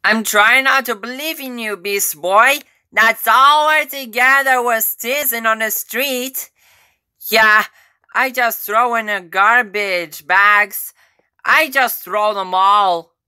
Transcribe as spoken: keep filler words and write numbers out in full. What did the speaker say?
I'm trying not to believe in you, Beast Boy. That's all we're together was teasing on the street. Yeah, I just throw in the garbage bags. I just throw them all.